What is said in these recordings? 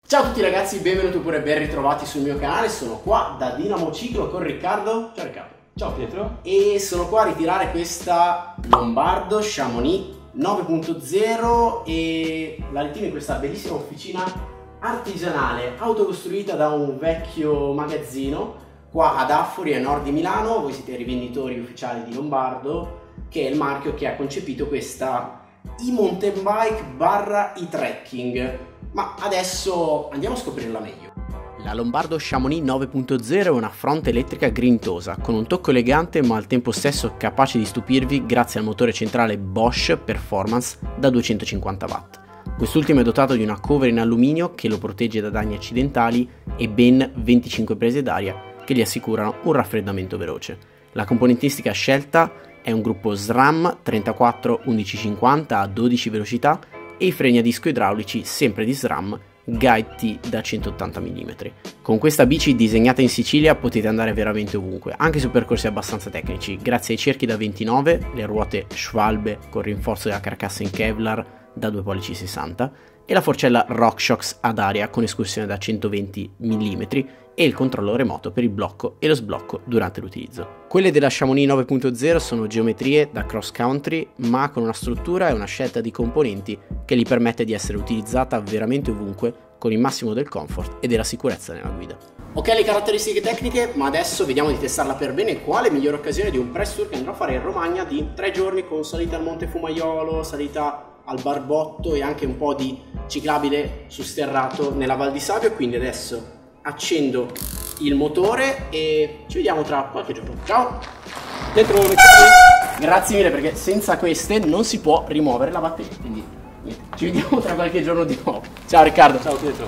Ciao a tutti ragazzi, benvenuti pure ben ritrovati sul mio canale. Sono qua da Dinamo Ciclo con Riccardo. Ciao Riccardo. Ciao Pietro. E sono qua a ritirare questa Lombardo Chamonix 9.0 e la ritiro in questa bellissima officina artigianale autocostruita da un vecchio magazzino qua ad Affori, a nord di Milano. Voi siete i rivenditori ufficiali di Lombardo, che è il marchio che ha concepito questa e-mountain bike barra e-trekking. Ma adesso andiamo a scoprirla meglio. La Lombardo Chamonix 9.0 è una fronte elettrica grintosa, con un tocco elegante ma al tempo stesso capace di stupirvi grazie al motore centrale Bosch Performance da 250 watt. Quest'ultimo è dotato di una cover in alluminio che lo protegge da danni accidentali e ben 25 prese d'aria che gli assicurano un raffreddamento veloce. La componentistica scelta è un gruppo SRAM 34-1150 a 12 velocità e i freni a disco idraulici sempre di SRAM Guide T da 180 mm. Con questa bici disegnata in Sicilia potete andare veramente ovunque, anche su percorsi abbastanza tecnici, grazie ai cerchi da 29, le ruote Schwalbe con rinforzo della carcassa in Kevlar da 2 pollici 60 e la forcella RockShox ad aria con escursione da 120 mm e il controllo remoto per il blocco e lo sblocco durante l'utilizzo. Quelle della Chamonix 9.0 sono geometrie da cross country, ma con una struttura e una scelta di componenti che gli permette di essere utilizzata veramente ovunque con il massimo del comfort e della sicurezza nella guida. Ok, le caratteristiche tecniche, ma adesso vediamo di testarla per bene. Quale migliore occasione di un press tour che andrò a fare in Romagna di 3 giorni con salita al Monte Fumaiolo, salita al Barbotto e anche un po' di ciclabile su sterrato nella Val di Sabio. Quindi adesso accendo il motore e ci vediamo tra qualche giorno. Ciao! Pietro, Grazie mille, perché senza queste non si può rimuovere la batteria, quindi niente. Ci vediamo tra qualche giorno di nuovo. Ciao Riccardo. Ciao Pietro.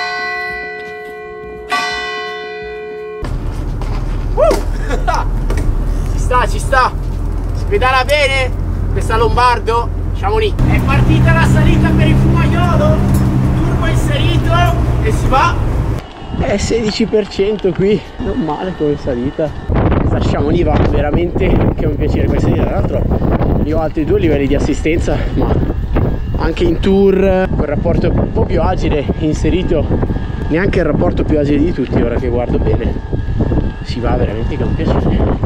Ci sta. Si pedala bene questa Lombardo Chamonix. È partita la salita per il Fumaiolo, turbo inserito e si va. È 16% qui, non male come salita. Questa Chamonix va veramente che è un piacere questa salita. Tra l'altro io ho altri 2 livelli di assistenza, ma anche in tour quel rapporto un po' più agile inserito, neanche il rapporto più agile di tutti. Ora che guardo bene, si va veramente che è un piacere.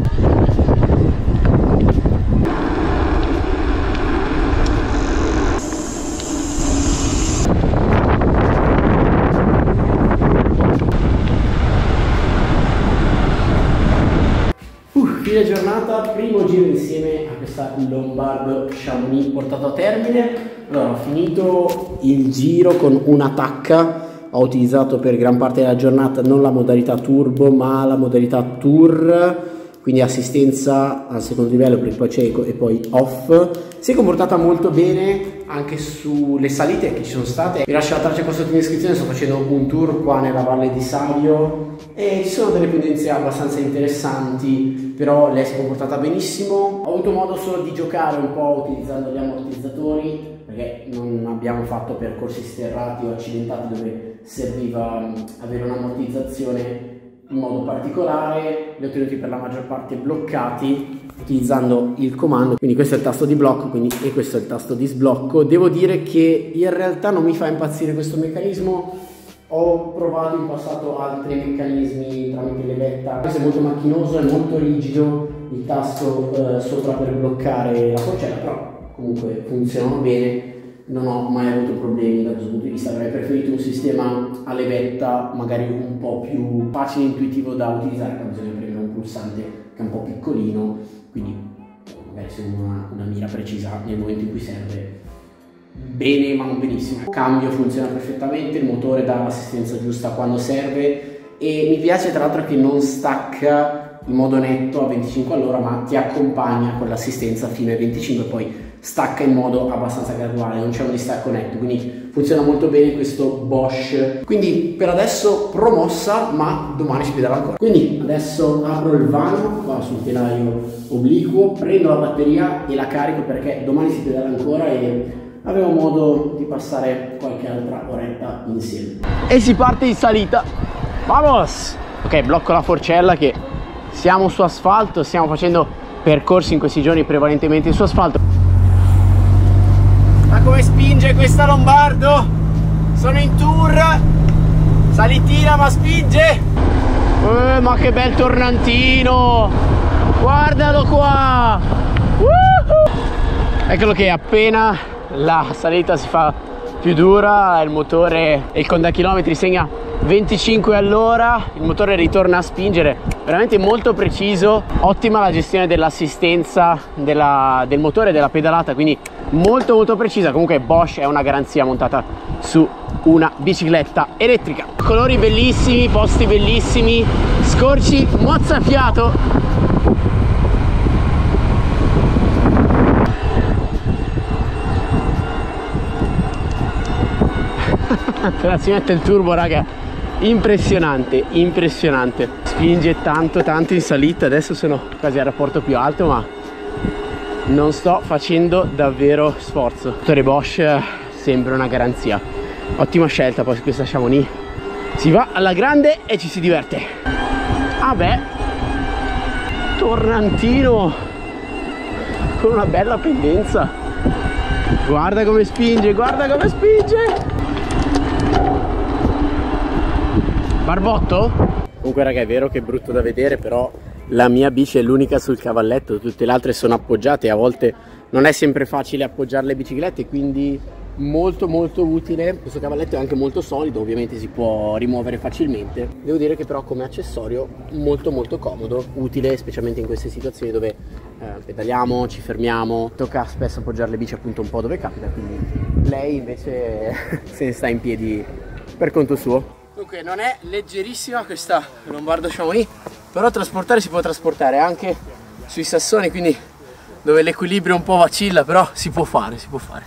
Fine giornata, primo giro insieme a questa Lombardo Chamonix portato a termine. Allora, ho finito il giro con una tacca, ho utilizzato per gran parte della giornata non la modalità turbo ma la modalità tour, quindi assistenza al secondo livello per il poi cieco e poi off. Si è comportata molto bene anche sulle salite che ci sono state. Vi lascio la traccia qua sotto in descrizione, sto facendo un tour qua nella Valle di Sabio e ci sono delle pendenze abbastanza interessanti, però lei si è comportata benissimo. Ho avuto modo solo di giocare un po' utilizzando gli ammortizzatori, perché non abbiamo fatto percorsi sterrati o accidentati dove serviva avere un'ammortizzazione in modo particolare. Li ho tenuti per la maggior parte bloccati utilizzando il comando, quindi questo è il tasto di blocco e questo è il tasto di sblocco. Devo dire che in realtà non mi fa impazzire questo meccanismo. Ho provato in passato altri meccanismi tramite levetta, questo è molto macchinoso, è molto rigido, il tasto sopra per bloccare la forcella, però comunque funzionano bene, non ho mai avuto problemi da questo punto di vista. Avrei preferito un sistema a levetta magari un po' più facile e intuitivo da utilizzare, quando bisogna premere un pulsante che è un po' piccolino, quindi magari se uno ha una mira precisa nel momento in cui serve, bene ma non benissimo. Il cambio funziona perfettamente, il motore dà l'assistenza giusta quando serve e mi piace tra l'altro che non stacca in modo netto a 25 all'ora, ma ti accompagna con l'assistenza fino ai 25 e poi stacca in modo abbastanza graduale, non c'è un distacco netto, quindi funziona molto bene questo Bosch. Quindi per adesso promossa, ma domani si pedala ancora. Quindi adesso apro il vano qua sul telaio obliquo, prendo la batteria e la carico perché domani si pedala ancora e avevo modo di passare qualche altra oretta insieme. E si parte in salita. Vamos! Ok, blocco la forcella che siamo su asfalto, stiamo facendo percorsi in questi giorni prevalentemente su asfalto. Ma come spinge questa Lombardo? Sono in tour, salitina ma spinge. Ma che bel tornantino, guardalo qua. Eccolo che appena la salita si fa più dura, il motore e il contachilometri segna 25 all'ora, il motore ritorna a spingere, veramente molto preciso, ottima la gestione dell'assistenza del motore e della pedalata, quindi molto precisa. Comunque Bosch è una garanzia montata su una bicicletta elettrica. Colori bellissimi, posti bellissimi, scorci mozzafiato. Appena si mette il turbo, raga, impressionante, impressionante. Spinge tanto in salita. Adesso sono quasi al rapporto più alto, ma non sto facendo davvero sforzo. Motore Bosch sembra una garanzia. Ottima scelta poi su questa Chamonix. Si va alla grande e ci si diverte. Ah beh, tornantino con una bella pendenza. Guarda come spinge, guarda come spinge. Barbotto? Comunque raga, è vero che è brutto da vedere, però la mia bici è l'unica sul cavalletto, tutte le altre sono appoggiate e a volte non è sempre facile appoggiare le biciclette, quindi molto utile. Questo cavalletto è anche molto solido, ovviamente si può rimuovere facilmente. Devo dire che però come accessorio molto comodo, utile specialmente in queste situazioni dove pedaliamo, ci fermiamo, tocca spesso appoggiare le bici appunto un po' dove capita, quindi lei invece se ne sta in piedi per conto suo. Dunque non è leggerissima questa Lombardo Chamonix, però trasportare si può trasportare anche sui sassoni, quindi dove l'equilibrio un po' vacilla, però si può fare, si può fare.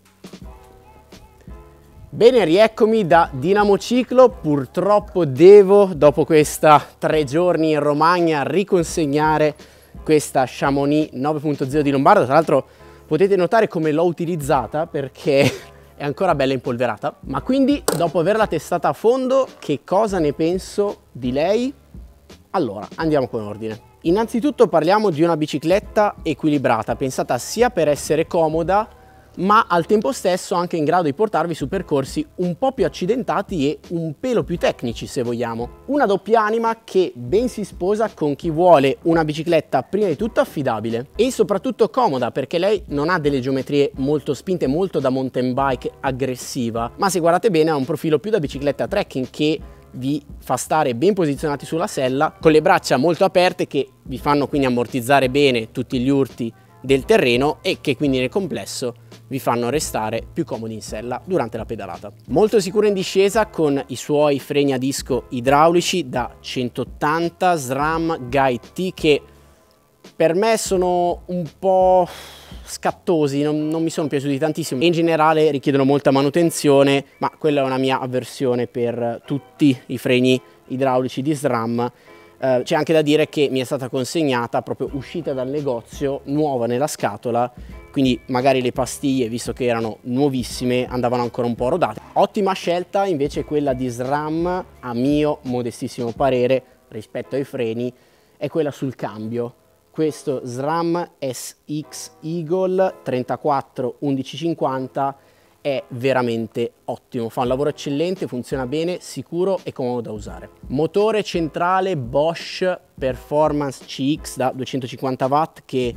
Bene, rieccomi da Dinamo Ciclo. Purtroppo devo, dopo questa 3 giorni in Romagna, riconsegnare questa Chamonix 9.0 di Lombardo. Tra l'altro potete notare come l'ho utilizzata perché è ancora bella impolverata. Ma quindi, dopo averla testata a fondo, che cosa ne penso di lei? Allora, andiamo con ordine. Innanzitutto parliamo di una bicicletta equilibrata, pensata sia per essere comoda, ma al tempo stesso anche in grado di portarvi su percorsi un po' più accidentati e un pelo più tecnici, se vogliamo. Una doppia anima che ben si sposa con chi vuole una bicicletta prima di tutto affidabile e soprattutto comoda, perché lei non ha delle geometrie molto spinte, molto da mountain bike aggressiva, ma se guardate bene ha un profilo più da bicicletta trekking che vi fa stare ben posizionati sulla sella, con le braccia molto aperte che vi fanno quindi ammortizzare bene tutti gli urti del terreno e che quindi nel complesso vi fanno restare più comodi in sella durante la pedalata. Molto sicura in discesa con i suoi freni a disco idraulici da 180 SRAM Guide T che per me sono un po' scattosi, non mi sono piaciuti tantissimo e in generale richiedono molta manutenzione, ma quella è una mia avversione per tutti i freni idraulici di SRAM. C'è anche da dire che mi è stata consegnata proprio uscita dal negozio, nuova nella scatola, quindi magari le pastiglie, visto che erano nuovissime, andavano ancora un po' rodate. Ottima scelta invece quella di SRAM, a mio modestissimo parere, rispetto ai freni, è quella sul cambio. Questo SRAM SX Eagle 34 1150 è veramente ottimo, fa un lavoro eccellente, funziona bene, sicuro e comodo da usare. Motore centrale Bosch Performance CX da 250 watt che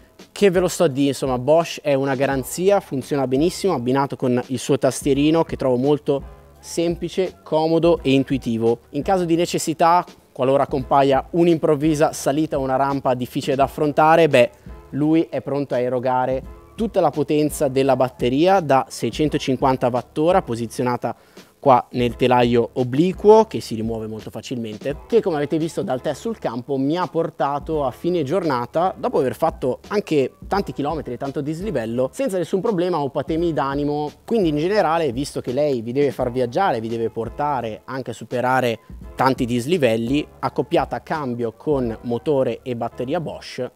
ve lo sto a dire, insomma Bosch è una garanzia, funziona benissimo abbinato con il suo tastierino che trovo molto semplice, comodo e intuitivo. In caso di necessità, qualora compaia un'improvvisa salita o una rampa difficile da affrontare, beh, lui è pronto a erogare tutta la potenza della batteria da 650 Wh posizionata qua nel telaio obliquo che si rimuove molto facilmente, che come avete visto dal test sul campo mi ha portato a fine giornata, dopo aver fatto anche tanti chilometri e tanto dislivello, senza nessun problema o patemi d'animo. Quindi in generale, visto che lei vi deve far viaggiare, vi deve portare anche a superare tanti dislivelli, accoppiata a cambio con motore e batteria Bosch,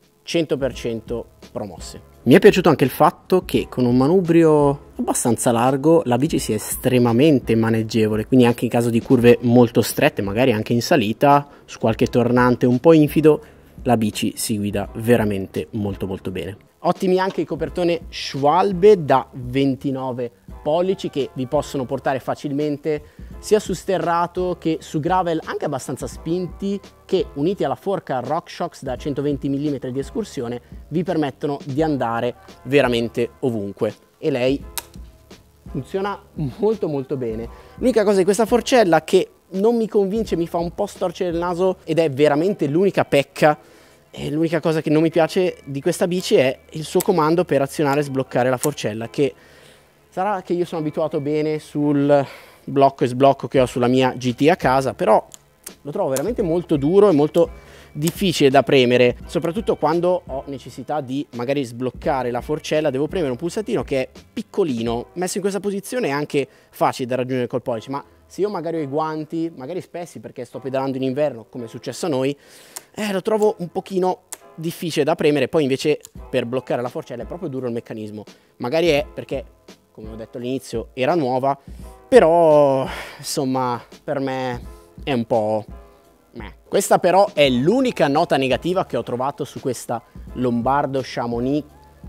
100% promosse. Mi è piaciuto anche il fatto che con un manubrio abbastanza largo la bici sia estremamente maneggevole, quindi anche in caso di curve molto strette, magari anche in salita, su qualche tornante un po' infido, la bici si guida veramente molto bene. Ottimi anche i copertone Schwalbe da 29 pollici che vi possono portare facilmente sia su sterrato che su gravel anche abbastanza spinti, che uniti alla forca RockShox da 120 mm di escursione vi permettono di andare veramente ovunque. E lei funziona molto bene. L'unica cosa di questa forcella che non mi convince, mi fa un po' storcere il naso ed è veramente l'unica pecca. E l'unica cosa che non mi piace di questa bici è il suo comando per azionare e sbloccare la forcella, che sarà che io sono abituato bene sul blocco e sblocco che ho sulla mia GT a casa, però lo trovo veramente molto duro e molto difficile da premere, soprattutto quando ho necessità di magari sbloccare la forcella. Devo premere un pulsatino che è piccolino, messo in questa posizione è anche facile da raggiungere col pollice, ma se io magari ho i guanti, magari spessi perché sto pedalando in inverno, come è successo a noi, lo trovo un pochino difficile da premere. Poi invece per bloccare la forcella è proprio duro il meccanismo. Magari è perché, come ho detto all'inizio, era nuova, però insomma per me è un po'... Questa però è l'unica nota negativa che ho trovato su questa Lombardo Chamonix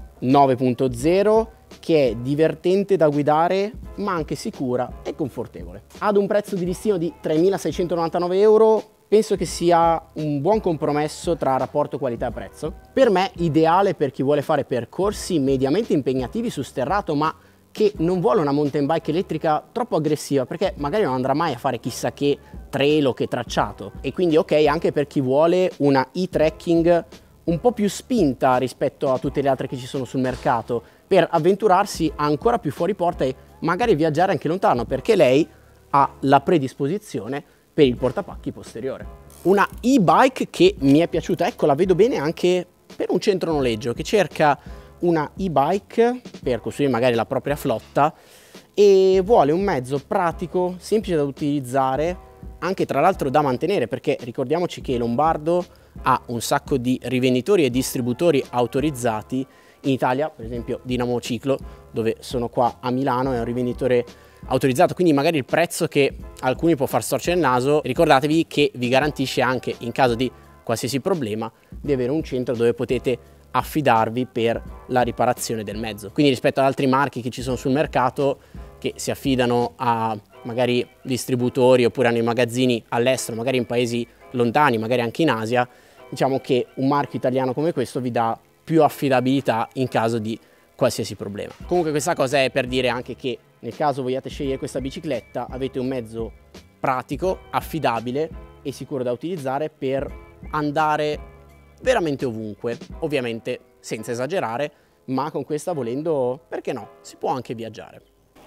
9.0, che è divertente da guidare ma anche sicura e confortevole. Ad un prezzo di listino di 3.699 euro penso che sia un buon compromesso tra rapporto qualità-prezzo. Per me ideale per chi vuole fare percorsi mediamente impegnativi su sterrato ma che non vuole una mountain bike elettrica troppo aggressiva, perché magari non andrà mai a fare chissà che trail o che tracciato. E quindi ok anche per chi vuole una e-trekking un po' più spinta rispetto a tutte le altre che ci sono sul mercato, per avventurarsi ancora più fuori porta e magari viaggiare anche lontano, perché lei ha la predisposizione per il portapacchi posteriore. Una e-bike che mi è piaciuta, ecco, la vedo bene anche per un centro noleggio che cerca una e-bike per costruire magari la propria flotta e vuole un mezzo pratico, semplice da utilizzare, anche tra l'altro da mantenere, perché ricordiamoci che Lombardo ha un sacco di rivenditori e distributori autorizzati in Italia. Per esempio Dinamo Ciclo, dove sono qua a Milano, è un rivenditore autorizzato, quindi magari il prezzo che alcuni può far storcere il naso, ricordatevi che vi garantisce anche, in caso di qualsiasi problema, di avere un centro dove potete affidarvi per la riparazione del mezzo. Quindi rispetto ad altri marchi che ci sono sul mercato, che si affidano a magari distributori oppure hanno i magazzini all'estero, magari in paesi lontani, magari anche in Asia, diciamo che un marchio italiano come questo vi dà più affidabilità in caso di qualsiasi problema. Comunque questa cosa è per dire anche che nel caso vogliate scegliere questa bicicletta avete un mezzo pratico, affidabile e sicuro da utilizzare per andare veramente ovunque, ovviamente senza esagerare, ma con questa volendo, perché no, si può anche viaggiare.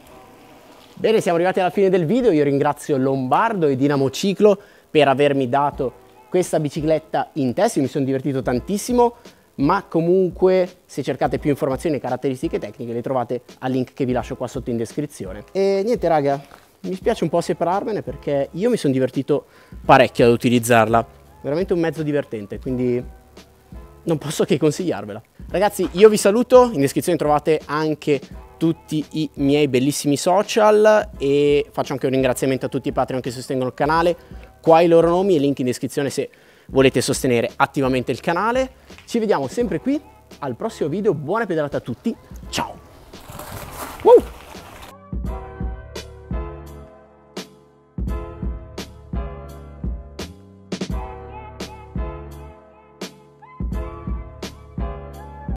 Bene, siamo arrivati alla fine del video. Io ringrazio Lombardo e Dinamo Ciclo per avermi dato questa bicicletta in test. Io mi sono divertito tantissimo, ma comunque se cercate più informazioni e caratteristiche tecniche le trovate al link che vi lascio qua sotto in descrizione. E niente raga, mi spiace un po' separarmene perché io mi sono divertito parecchio ad utilizzarla, veramente un mezzo divertente, quindi non posso che consigliarvela. Ragazzi, io vi saluto, in descrizione trovate anche tutti i miei bellissimi social e faccio anche un ringraziamento a tutti i Patreon che sostengono il canale, qua i loro nomi e link in descrizione se volete sostenere attivamente il canale. Ci vediamo sempre qui al prossimo video, buona pedalata a tutti, ciao!